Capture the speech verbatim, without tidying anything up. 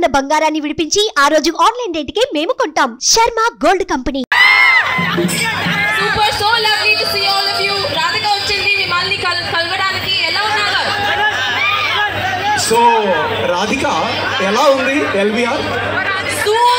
ఉన్న బంగారాన్ని విడిపించి ఆ రోజు ఆన్లైన్ రేటుకే మేము కొంటాం. Sharma gold company. Super, so lovely to see all of you. Radhika వచ్చింది మిమ్మల్ని కలవడానికి. ఎలా ఉన్నారు? సో రాధిక ఎలా ఉంది? LBR super